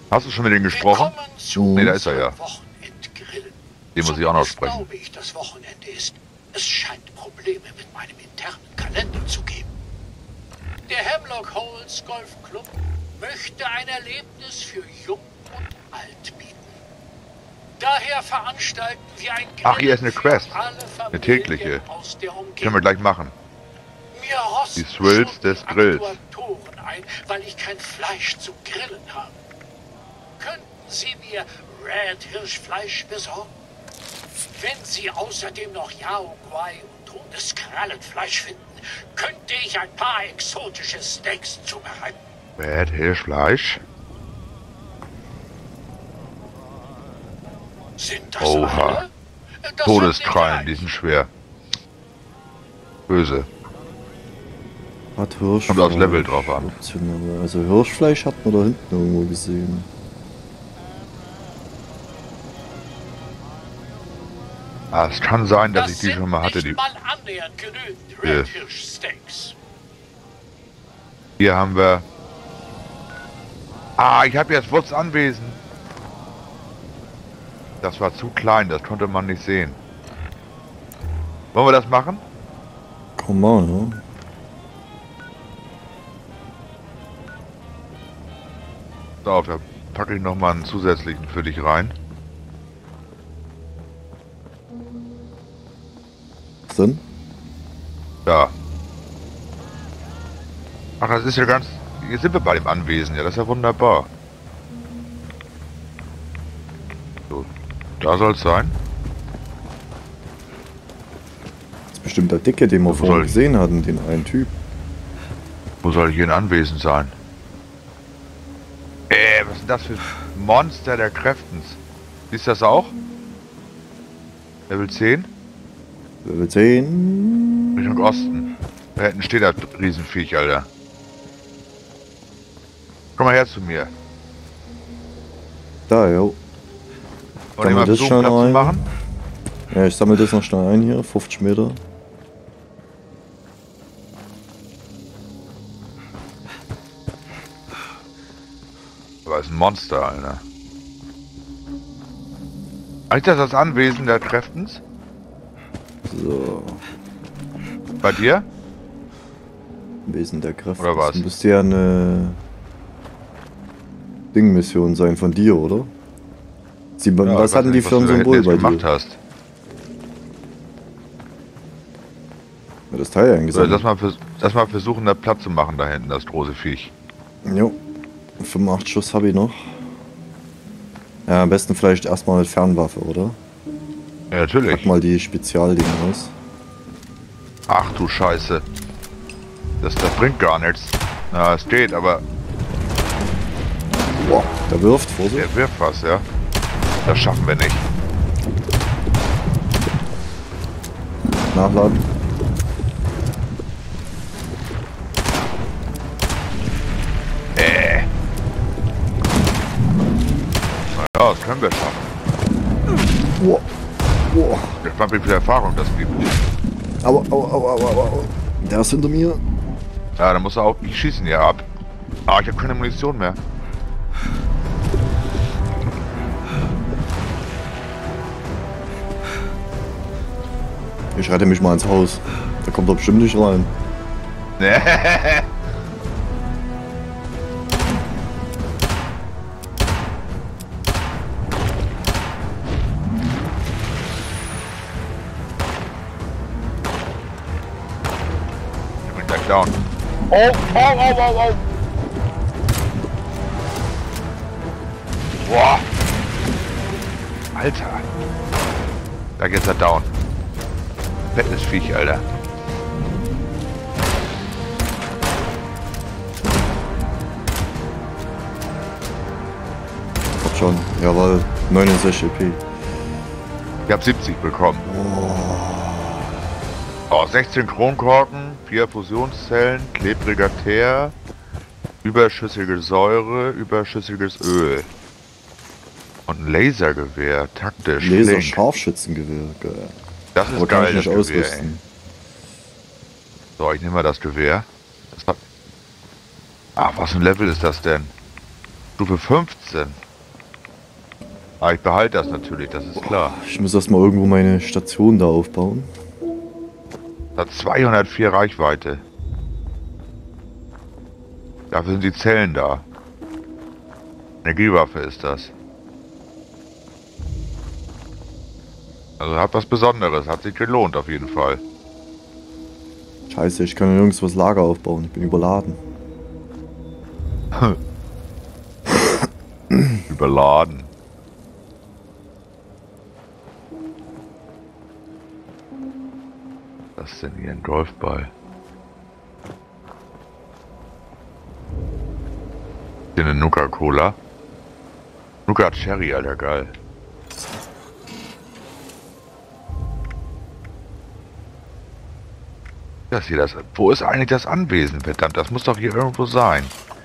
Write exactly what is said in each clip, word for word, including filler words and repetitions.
Hast du schon mit denen gesprochen? Ne, da ist er ja. Den muss ich auch noch sprechen. Glaube ich, das Wochenende ist. Es scheint Probleme mit meinem internen Kalender zu geben. Der Hemlock Holes Golfclub möchte ein Erlebnis für Jung und Alt bieten. Daher veranstalten wir ein Grillen. Ach, hier ist eine Quest. Alle Eine tägliche. aus der Umgebung. Können wir gleich machen. Mir rosten Die Thrills schon des die Grills. Aktuatoren ein, weil ich kein Fleisch zum Grillen habe. Könnten Sie mir Red Hirschfleisch besorgen? Wenn Sie außerdem noch Yaoguai und Hundeskrallenfleisch finden, könnte ich ein paar exotische Steaks zubereiten. Red Hirschfleisch. Sind das Oha. alle? Das Todeskrallen, sind die sind schwer. Böse. Hat Hirschfleisch. Kommt aufs Level drauf an. Also Hirschfleisch hat man da hinten irgendwo gesehen. Ah, es kann sein, dass Das ich die sind schon mal hatte. nicht Die, mal annähernd genügend Ja. Red Hirsch-Steaks. hier haben wir... Ah, ich habe jetzt Wurz Anwesen. Das war zu klein, das konnte man nicht sehen. Wollen wir das machen? Komm mal, ne? So, auf, da packe ich nochmal einen zusätzlichen für dich rein. Was denn? Da. Ach, das ist ja ganz... Hier sind wir bei dem Anwesen, ja, das ist ja wunderbar. So, da soll es sein. Das ist bestimmt der Dicke, den wir Wo vorhin soll- gesehen hatten, den einen Typ. Wo soll hier ein Anwesen sein? Äh, was ist das für Monster der Kräftens? Siehst du das auch? Level zehn? Level zehn. Richtung Osten. Da hinten steht das Riesenviech, Alter. Komm mal her zu mir. Da, jo. Und Kann immer man das versuchen, schon Platz zu ein? machen. Ja, ich sammle das noch schnell ein hier. fünfzig Meter. Aber ist ein Monster, Alter. Ist das das Anwesen der Kräftens? So. Bei dir? Wesen der Kraft. Oder was? Das müsste ja eine Ding-Mission sein von dir, oder? Sie, Ja, was ich weiß hatten die nicht, für was ein du da Symbol hinten bei jetzt gemacht dir? hast. Ja, das Teil So, eingesammelt. lass mal, vers lass mal versuchen, da Platz zu machen, da hinten, das große Viech. Jo. fünfundachtzig Schuss habe ich noch. Ja, am besten vielleicht erstmal mit Fernwaffe, oder? Ja, natürlich. Pack mal die Spezialdinger aus. Ach du Scheiße. Das, das bringt gar nichts. Na, es geht, aber Boah, der wirft, Vorsicht. der wirft was, ja. Das schaffen wir nicht. Nachladen. Äh. Ja, das können wir schaffen. Boah. Boah. Ich weiß, wie viel Erfahrung das gibt. Aua, aua, aua, aua, aua. Der ist hinter mir. Ja, dann muss er auch... Ich schieße ihn ja ab. Ah, ich habe keine Munition mehr. Ich rette mich mal ins Haus. Da kommt er bestimmt nicht rein. Ich bin gleich down. Oh, oh, oh, oh, oh. Boah. Alter. Da geht's er down. Fettes Viech, Alter. Kommt schon. Jawohl. neunundsechzig E P. Ich hab siebzig bekommen. Oh, sechzehn Kronkorken, vier Fusionszellen, klebriger Teer, überschüssige Säure, überschüssiges Öl. Und ein Lasergewehr, taktisch. flink. Laser-Scharfschützengewehr. Geil. Das ist Aber kann geil, ich das nicht Gewehr, ey. ausrüsten. So, ich nehme mal das Gewehr. Das hat... Ach, was für ein Level ist das denn? Stufe fünfzehn. Ah, ich behalte das natürlich, das ist klar. Ich muss erstmal irgendwo meine Station da aufbauen. Das hat zweihundertvier Reichweite. Dafür sind die Zellen da. Energiewaffe ist das. Also hat was Besonderes, hat sich gelohnt auf jeden Fall. Scheiße, ich kann ja nirgends was Lager aufbauen, ich bin überladen. Überladen. Was ist denn hier ein Golfball? Hier eine Nuka-Cola. Nuka Cherry, Alter, geil. Das hier, das. Wo ist eigentlich das Anwesen, verdammt? Das muss doch hier irgendwo sein.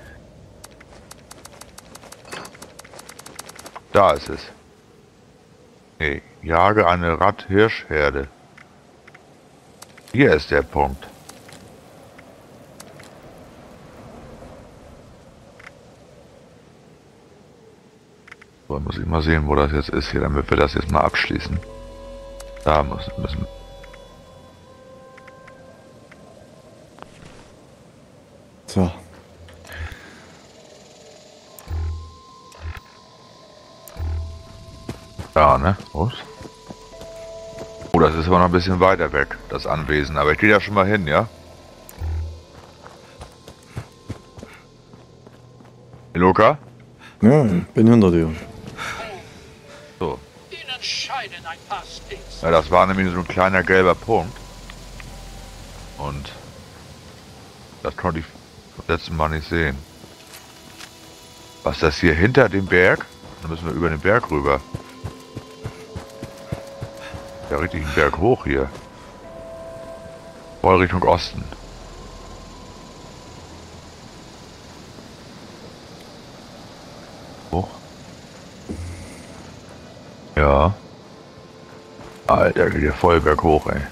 Da ist es. Nee, jage eine Rad-Hirsch-Herde. Hier ist der Punkt. So, muss ich mal sehen, wo das jetzt ist hier, damit wir das jetzt mal abschließen. Da muss, müssen. So. Da, ne? Los. Oh, das ist aber noch ein bisschen weiter weg, das Anwesen. Aber ich gehe da schon mal hin, ja? Hey, Luca? Ja, ich bin hinter dir. So. Ihnen scheinen ein paar Sticks. Ja, das war nämlich so ein kleiner gelber Punkt. Und das konnte ich beim letzten Mal nicht sehen. Was ist das hier hinter dem Berg? Dann müssen wir über den Berg rüber. Ja, richtig einen Berg hoch hier. Voll Richtung Osten. Hoch. Ja. Alter, geht hier voll berghoch, ey.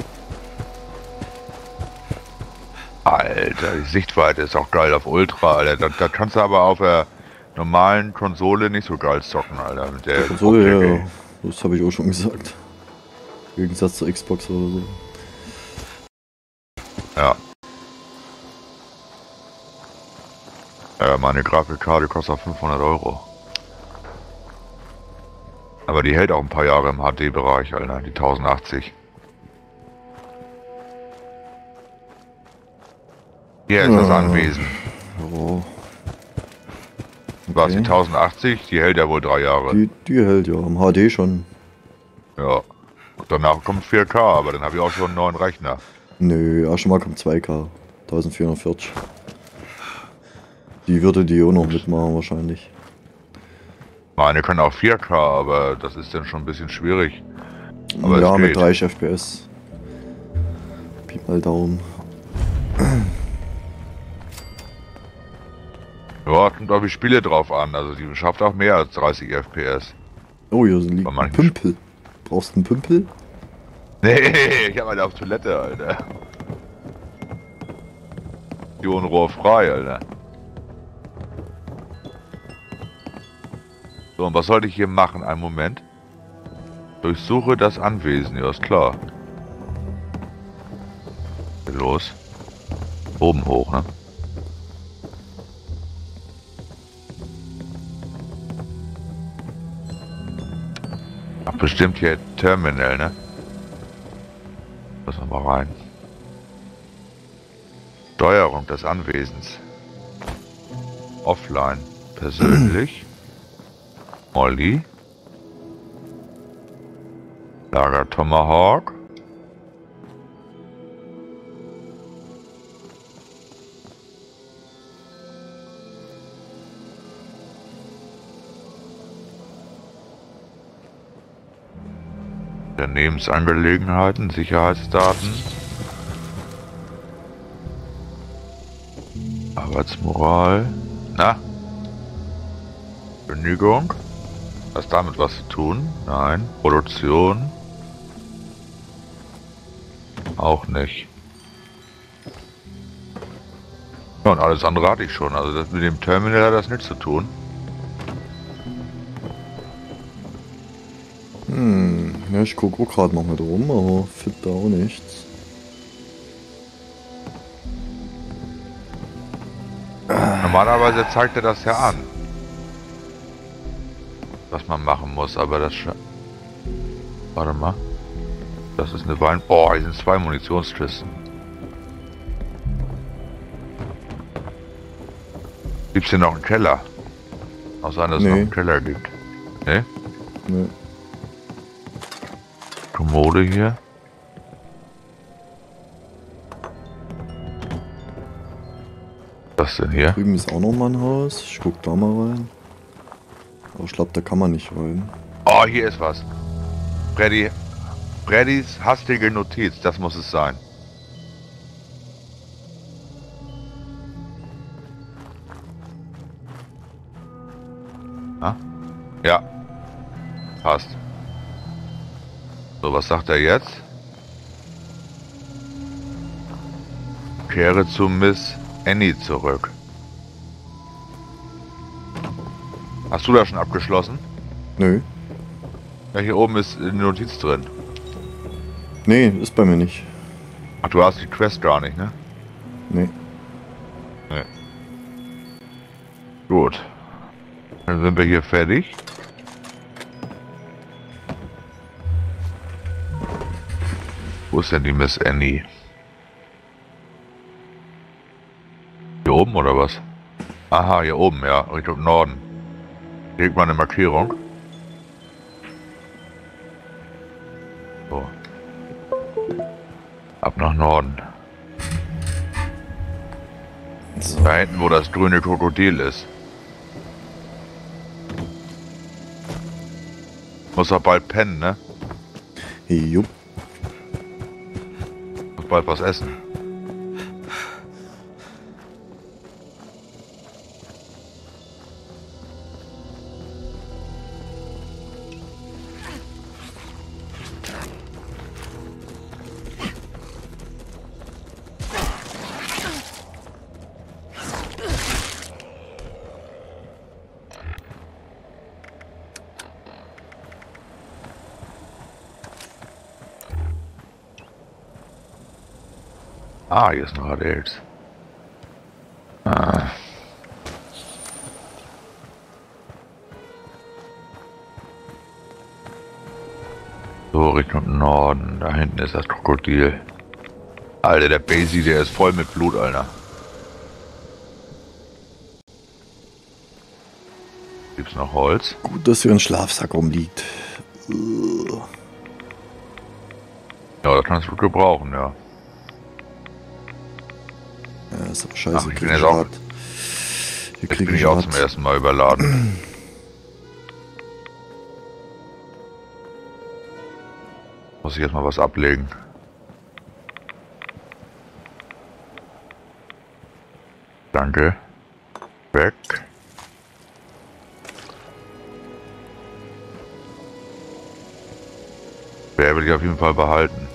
Alter, die Sichtweite ist auch geil auf Ultra, Alter. Da, da kannst du aber auf der normalen Konsole nicht so geil zocken, Alter. Mit der Konsole, Optik, ja, ey. das habe ich auch schon gesagt. Im Gegensatz zur Xbox oder so. Ja. Ja, meine Grafikkarte kostet auch fünfhundert Euro. Aber die hält auch ein paar Jahre im H D-Bereich, Alter, die tausendachtzig. Hier ist das Ja. Anwesen. Oh, Was, die okay. tausendachtzig? Die hält ja wohl drei Jahre. Die, die hält ja, im H D schon. Ja. Und danach kommt vier K, aber dann habe ich auch schon einen neuen Rechner. Nö, erst mal kommt zwei K. vierzehnhundertvierzig. Die würde die auch noch mitmachen wahrscheinlich. Meine können auch vier K, aber das ist dann schon ein bisschen schwierig. Aber ja, es mit geht. dreißig F P S. Pi mal Daumen. Ja, kommt auf die Spiele drauf an. Also die schafft auch mehr als dreißig F P S. Oh, hier liegt Bei ein manchen Pümpel. Brauchst du einen Pümpel? Nee, ich habe eine auf Toilette, Alter. Ionenrohr frei, Alter. So, und was sollte ich hier machen? Einen Moment. Durchsuche das Anwesen. Ja, ist klar. Geht los. Oben hoch, ne? Ach, bestimmt hier Terminal, ne? Müssen wir mal rein. Steuerung des Anwesens. Offline. Persönlich. Molly. Lager Tomahawk. Unternehmensangelegenheiten, Sicherheitsdaten. Arbeitsmoral. Na? Kündigung. Hast damit was zu tun? Nein. Produktion. Auch nicht. Ja, und alles andere hatte ich schon. Also das mit dem Terminal hat das nichts zu tun. Hm, ja, ich gucke auch gerade noch mit rum, aber finde da auch nichts. Normalerweise zeigt er das ja an, was man machen muss, aber das... Sch Warte mal. Das ist eine Wein... Oh, hier sind zwei Munitionskisten. Gibt's hier noch einen Keller? Auch sein, dass es Nee. noch einen Keller gibt. Ne? Ne, Kommode hier. Was denn hier? drüben ist auch noch mal ein Haus. Ich guck da mal rein. Aber ich glaube, da kann man nicht rein. Oh, hier ist was. Freddy. Freddys hastige Notiz, das muss es sein. Ah? Ja. Passt. So, was sagt er jetzt? Kehre zu Miss Annie zurück. Hast du das schon abgeschlossen? Nö. Ja, hier oben ist eine Notiz drin. Nee, ist bei mir nicht. Ach, du hast die Quest gar nicht, ne? Nee. Nee. Gut. Dann sind wir hier fertig. Wo ist denn die Miss Annie? Hier oben oder was? Aha, hier oben, ja, Richtung Norden. Hier liegt mal eine Markierung. So. Ab nach Norden. So. Da hinten, wo das grüne Krokodil ist. Muss auch bald pennen, ne? Jupp. Muss bald was essen. Ah, hier ist noch Adels. Ah. So, Richtung Norden. Da hinten ist das Krokodil. Alter, der Basie, der ist voll mit Blut, Alter. Gibt's noch Holz? Gut, dass hier ein Schlafsack rumliegt. Uh. Ja, das kannst du gebrauchen, ja. Ja, ist aber scheiße. Ach, ich bin krieg jetzt auch- Rad. Hier Jetzt krieg bin ich ich auch Rad. zum ersten Mal überladen. Muss ich jetzt mal was ablegen. Danke. Weg. Der will ich auf jeden Fall behalten.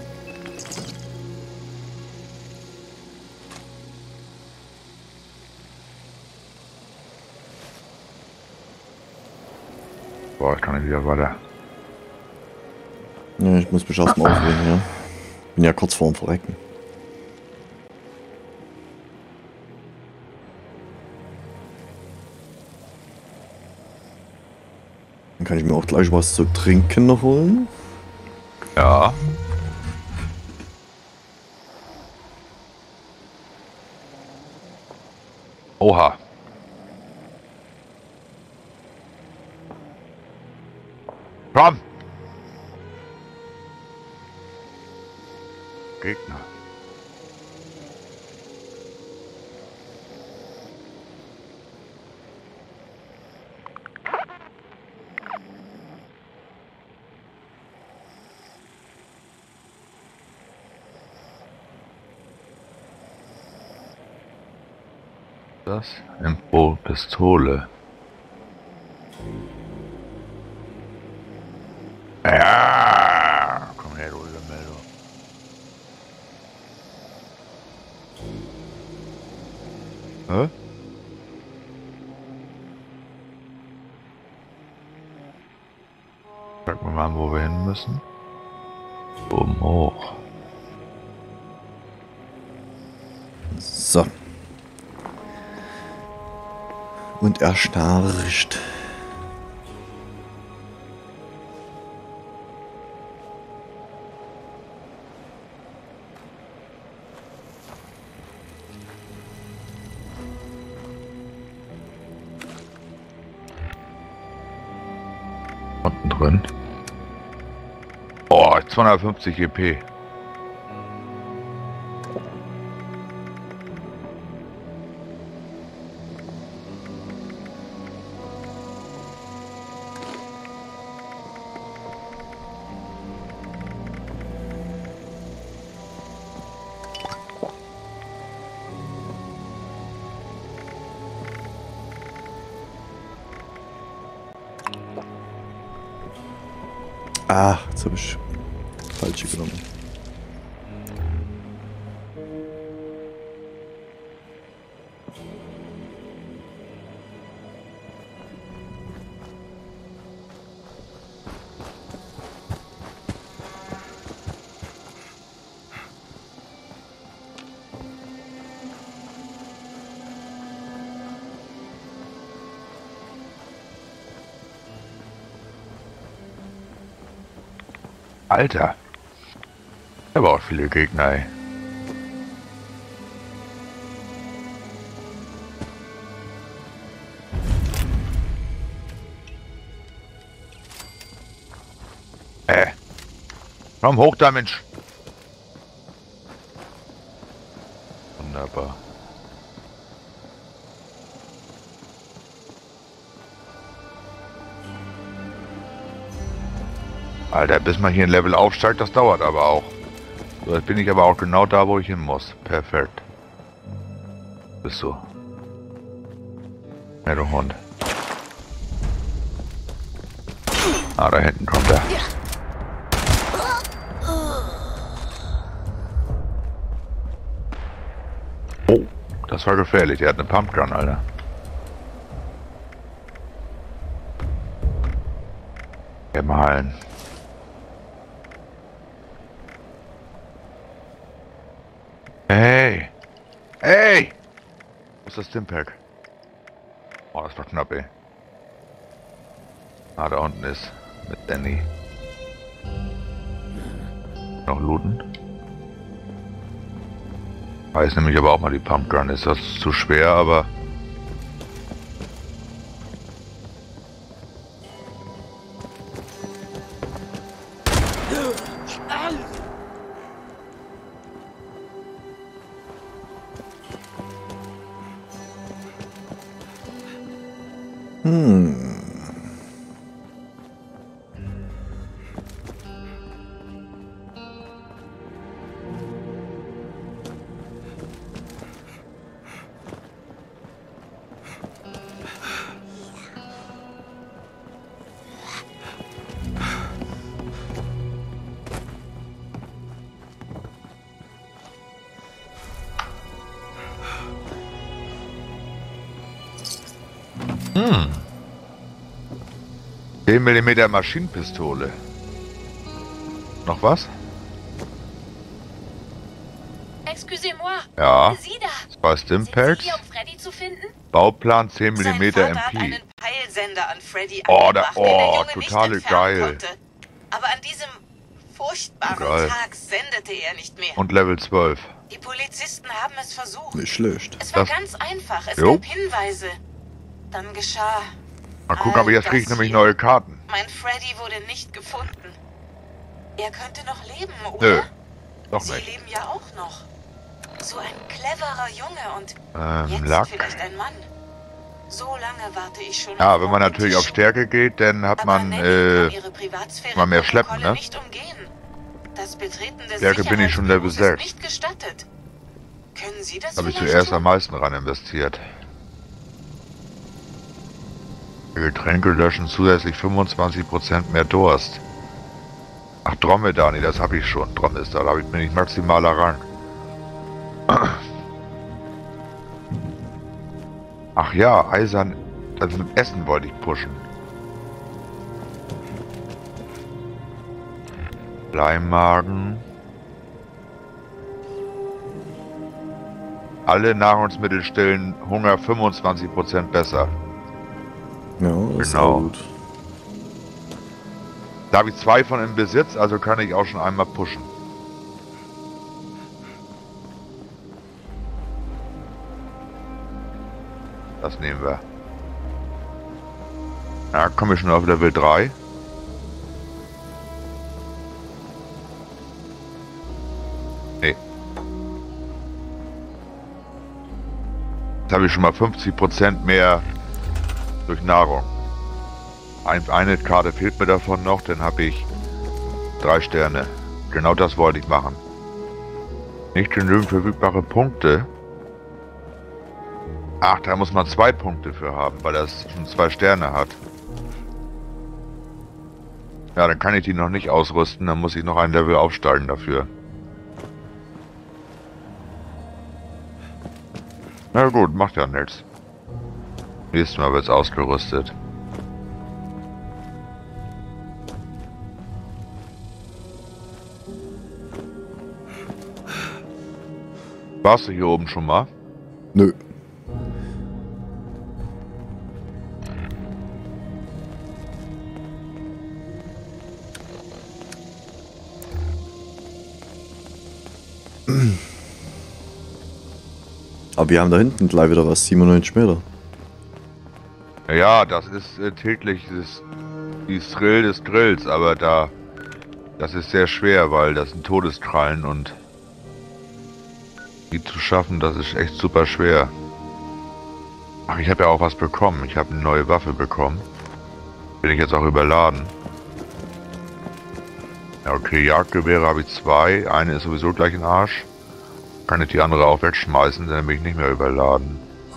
Boah, ich kann nicht wieder weiter. Ja, ich muss mich erstmal aufregen, ja. Bin ja kurz vorm Verrecken. Dann kann ich mir auch gleich was zu trinken noch holen. Ja. Oha. Komm! Gegner. Das Info Pistole. Ja, komm her, du Meldung. Hä? Sag mir mal, wo wir hin müssen. Oben hoch. So. Und erstarrt. Unten drin. Oh, zweihundertfünfzig E P. Ah, jetzt habe ich falsche genommen. Alter. Aber auch viele Gegner, ey. Äh. Komm hoch da, Mensch. Wunderbar. Alter, bis man hier ein Level aufsteigt, das dauert aber auch. So, jetzt bin ich aber auch genau da, wo ich hin muss. Perfekt. Bist du. Ja, du Hund. Ah, da hinten kommt er. Oh, das war gefährlich. Der hat eine Pumpgun, Alter. Ja, mal heilen. Hey! Hey! Wo ist das Stimpack? Oh, das war knapp, ey. Ah, da unten ist mit Danny. Noch looten. Weiß nämlich aber auch mal die Pumpgun. Ist das zu schwer, aber... Hm. Hm. zehn Millimeter Maschinenpistole. Noch was? Excusez-moi. Ja. Sie da. Zwei Sind Stimpacks. Sie hier, um Freddy zu finden? Bauplan zehn Millimeter Sein Vater hat M P. einen Peilsender an Freddy Oh, da- angebracht, den der oh, Junge total nicht entfernen geil. konnte. Aber an diesem furchtbaren Geil. Tag sendete er nicht mehr. Und Level zwölf. Die Polizisten haben es versucht. Nicht schlecht. Es war Das- ganz einfach. Es Jo. gab Hinweise. Dann geschah... Mal gucken, aber jetzt all krieg ich das nämlich hier. neue Karten. Mein Freddy wurde nicht gefunden. Er könnte noch leben, Nö, oder? doch Sie nicht. leben ja auch noch. So ein cleverer Junge und Ähm, jetzt Lack. vielleicht ein Mann. So lange warte ich schon. Ja, auf wenn man natürlich auf Mortentisch. Stärke geht, dann hat Aber man, Nanny äh, kann ihre Privatsphäre mal mehr schleppen, Protokolle ne? nicht umgehen. Das Betreten des Stärke bin ich schon Level Sicherheitsbüros ist sechs. nicht gestattet. Können Sie das habe ich vielleicht zuerst tun? am meisten ran investiert. Getränke löschen zusätzlich fünfundzwanzig Prozent mehr Durst. Ach, Dromedar, nee, das habe ich schon. Dromedar, da habe ich bin ich maximaler Rang. Ach ja, Eisern, also mit Essen wollte ich pushen. Bleimagen. Alle Nahrungsmittel stellen Hunger fünfundzwanzig Prozent besser. Ja, das ist Genau. auch gut. Da habe ich zwei von im Besitz, also kann ich auch schon einmal pushen. Das nehmen wir. Ja, komme ich schon auf Level drei. Nee. Jetzt habe ich schon mal fünfzig Prozent mehr durch Nahrung. Ein, eine Karte fehlt mir davon noch, dann habe ich drei Sterne. Genau das wollte ich machen. Nicht genügend verfügbare Punkte. Ach, da muss man zwei Punkte für haben, weil das schon zwei Sterne hat. Ja, dann kann ich die noch nicht ausrüsten, dann muss ich noch ein Level aufsteigen dafür. Na gut, macht ja nichts. Nächstes Mal wird's ausgerüstet. Warst du hier oben schon mal? Nö. Aber wir haben da hinten gleich wieder was, siebenundneunzig Meter. Ja, das ist äh, täglich das, die Thrill des Grills, aber da das ist sehr schwer, weil das sind Todeskrallen und die zu schaffen, das ist echt super schwer. Ach, ich habe ja auch was bekommen. Ich habe eine neue Waffe bekommen. Bin ich jetzt auch überladen. Ja, okay, Jagdgewehre habe ich zwei. Eine ist sowieso gleich im Arsch. Kann ich die andere auch wegschmeißen, dann bin ich nicht mehr überladen.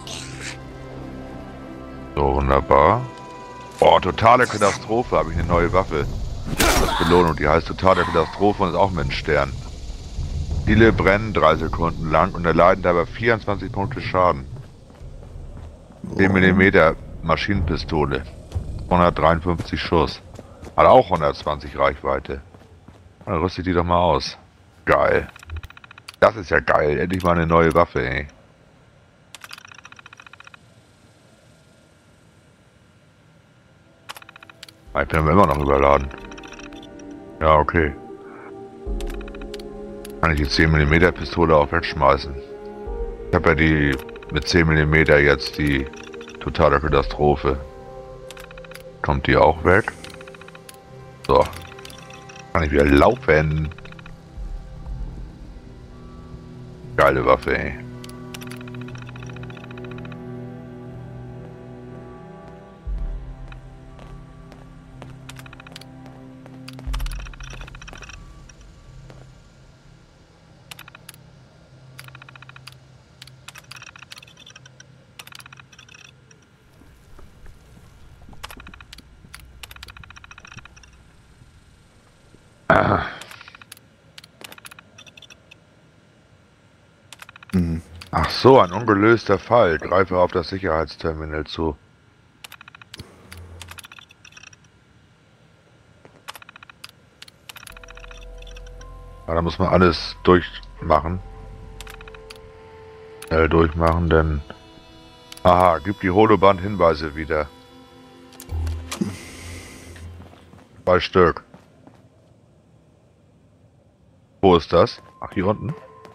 So, wunderbar. Oh, totale Katastrophe, habe ich eine neue Waffe. Das Belohnung, die heißt totale Katastrophe und ist auch mit einem Stern. Viele brennen drei Sekunden lang und erleiden dabei vierundzwanzig Punkte Schaden. zehn Millimeter Maschinenpistole. hundertdreiundfünfzig Schuss. Hat auch hundertzwanzig Reichweite. Dann rüste ich die doch mal aus. Geil. Das ist ja geil. Endlich mal eine neue Waffe, ey. Ich bin aber immer noch überladen. Ja, okay. Kann ich die zehn Millimeter Pistole auch wegschmeißen. Ich habe ja die mit zehn Millimeter jetzt die totale Katastrophe. Kommt die auch weg? So. Kann ich wieder laufen. Geile Waffe, ey. Ah. Mhm. Ach so, ein ungelöster Fall. Greife auf das Sicherheitsterminal zu. Ja, da muss man alles durchmachen. Schnell durchmachen, denn... Aha, gibt die Holoband-Hinweise wieder. Zwei Stück. Wo ist das? Ach, hier unten?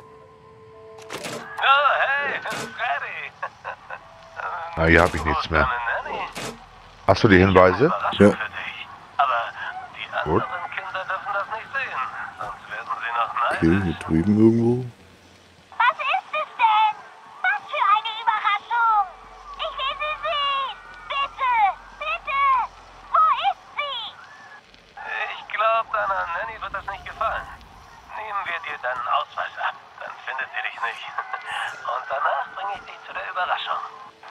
Oh, hey, Freddy. Na, hier habe ich nichts mehr. Hast du die Hinweise? Ja. Für dich. Aber die anderen Gut. Kinder dürfen das nicht sehen. Sonst werden sie noch Okay, neidisch. hier drüben irgendwo. Was ist es denn? Was für eine Überraschung! Ich will sie sehen! Bitte! Bitte! Wo ist sie? Ich glaube, deiner Nanny wird das nicht gefallen. Nehmen wir dir deinen Ausweis ab. Dann findet sie dich nicht. Und danach bringe ich dich zu der Überraschung.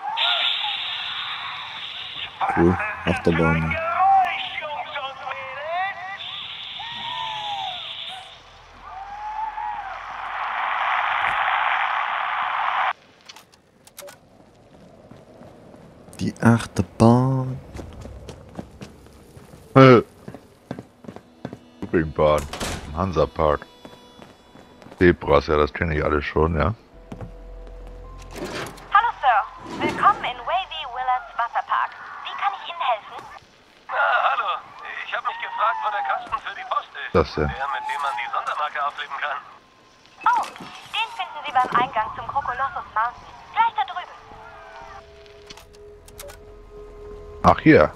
Cool, Achterbahn. Geräusch, Jungs und Mädels! Die Achterbahn. Äh. Loopingbahn. Hansapark. Zebras, ja, das kenne ich alles schon, ja. Hallo Sir, willkommen in Wavy Willards Wasserpark. Wie kann ich Ihnen helfen? Na, hallo. Ich habe mich gefragt, wo der Kasten für die Post ist. Das denn? Der, mit dem man die Sondermarke aufleben kann. Oh, den finden Sie beim Eingang zum Krokolossus Mountain. Gleich da drüben. Ach, hier.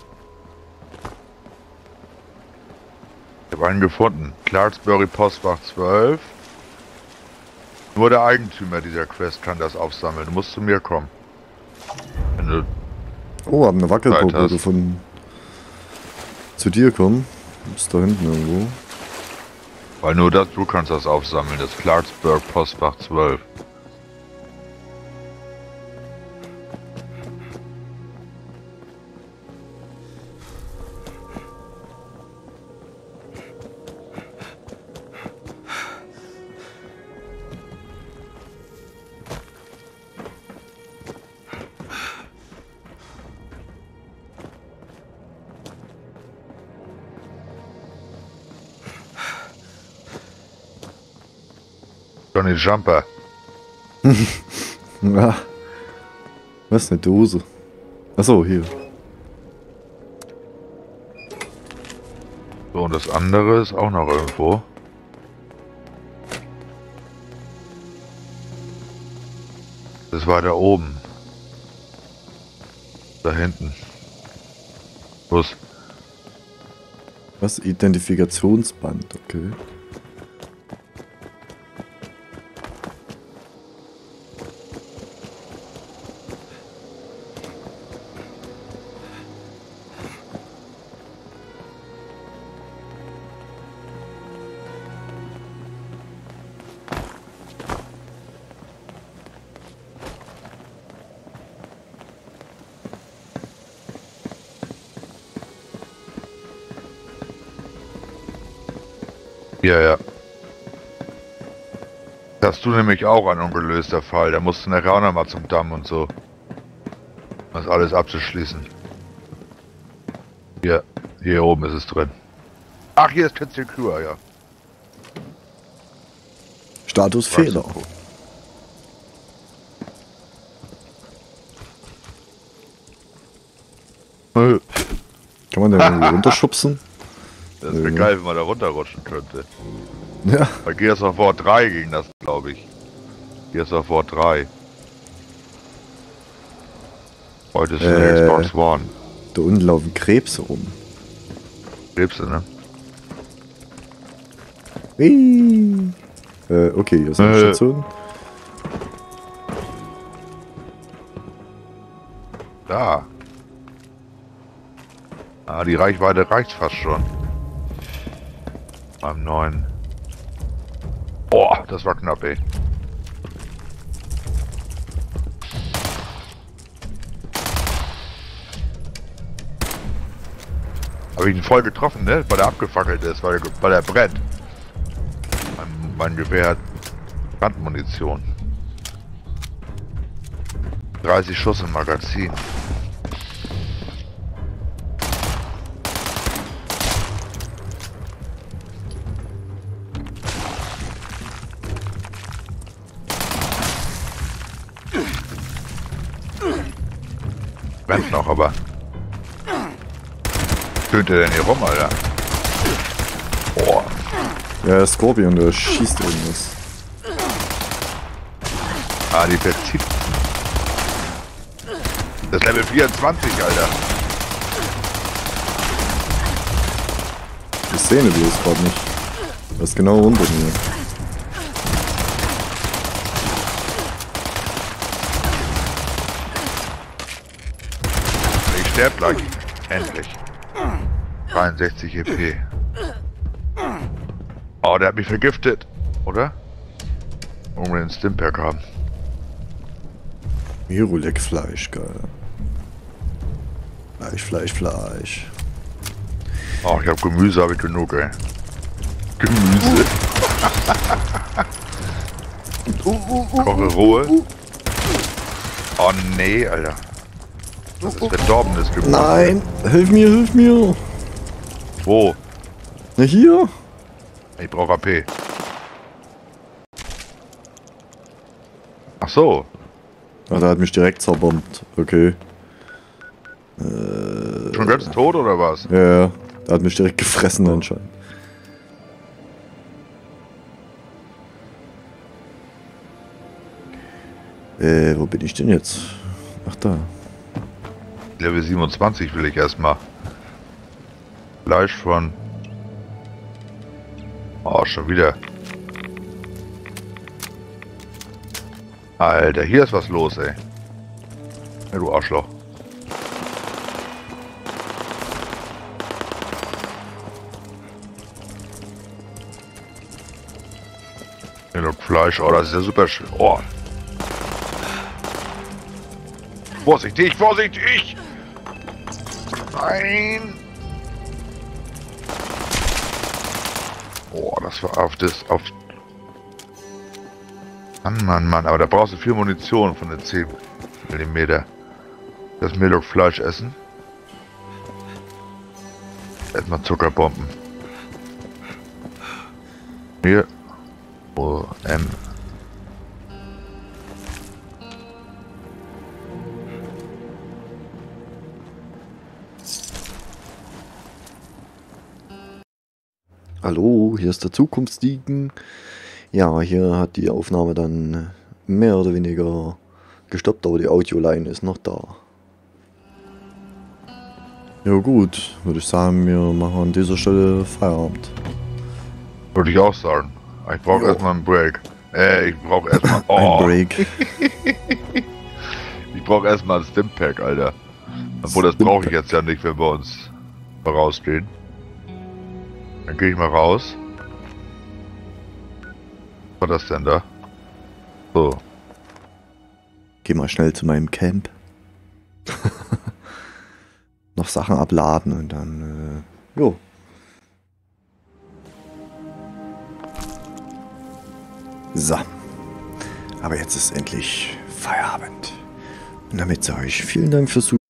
Ich habe einen gefunden. Clarksbury Postfach zwölf. Nur der Eigentümer dieser Quest kann das aufsammeln. Du musst zu mir kommen. Wenn du Oh, hab eine Zeit Wackelpuppe hast. gefunden. Zu dir kommen. Ist da hinten irgendwo. Weil nur das, du kannst das aufsammeln. Das Clarksburg Postfach zwölf. Johnny Jumper. Ja. Was, eine Dose? Achso, hier. So, und das andere ist auch noch irgendwo. Das war da oben. Da hinten. Los. Was? Identifikationsband, okay. Ja, ja. Das hast du nämlich auch ein ungelöster Fall. Da musst du nachher auch nochmal zum Damm und so. Das alles abzuschließen. Hier, hier oben ist es drin. Ach, hier ist Tetzel Kür, ja. Status Fehler. Äh, Kann man den irgendwie runterschubsen? Das wäre Mhm. geil, wenn man da runterrutschen könnte. Ja. Bei Gears of War drei ging das, glaube ich. Gears of War drei. Heute ist eine Äh. Xbox One. Da unten laufen Krebse rum. Krebse, ne? Whee. Äh, okay, hier ist eine Äh. Station. Da. Ah, die Reichweite reicht fast schon. Beim neuen. Boah, das war knapp, ey. Habe ich ihn voll getroffen, ne? Weil er abgefackelt ist, weil er, weil er brennt. Mein, mein Gewehr hat Brandmunition. dreißig Schuss im Magazin. Brennt noch, aber. Tönt er denn hier rum, Alter? Boah. Ja, der Scorpion, der schießt irgendwas. Ah, die verzieht. Das ist Level vierundzwanzig, Alter. Ich sehe ihn bloß gerade nicht. Das ist genau unter mir. Ich sterb gleich. Endlich. dreiundsechzig E P. Oh, der hat mich vergiftet. Oder? Wollen wir den Stimpack haben. Mirolek-Fleisch, geil. Fleisch, Fleisch, Fleisch. Oh, ich hab Gemüse, habe ich genug, ey. Gemüse. Koche Ruhe. Oh nee, Alter. Das ist verdorbenes Gemüse. Nein, hilf mir, hilf mir. Wo? Na hier? Ich brauche A P. Ach so. Ah, der hat mich direkt zerbombt. Okay. Äh, Schon ganz tot oder was? Ja, ja. Der hat mich direkt gefressen anscheinend. Äh, wo bin ich denn jetzt? Ach da. Level siebenundzwanzig will ich erstmal. Fleisch von... Oh, schon wieder. Alter, hier ist was los, ey. Ja, du Arschloch. Ja, das Fleisch, oh, das ist ja super schön. Oh. Vorsichtig, vorsichtig! Nein! Oh, das war auf das, auf... Mann, Mann, Mann, aber da brauchst du viel Munition von den zehn Millimeter. Das Mehl und Fleisch essen. Erstmal Zuckerbomben. Hier. Oh, M. Hallo, hier ist der Zukunftsdiegen. Ja, hier hat die Aufnahme dann mehr oder weniger gestoppt, aber die Audioline ist noch da. Ja gut, würde ich sagen, wir machen an dieser Stelle Feierabend. Würde ich auch sagen. Ich brauche Jo. erstmal einen Break. Äh, ich brauche erstmal... Oh, Ein Break. ich brauche erstmal ein Stimpack, Alter. Obwohl, das brauche ich jetzt ja nicht, wenn wir uns rausgehen. Dann gehe ich mal raus. Was war das denn da? So. Geh mal schnell zu meinem Camp. Noch Sachen abladen und dann, äh, jo. So. Aber jetzt ist endlich Feierabend. Und damit sage ich vielen Dank fürs Zuschauen.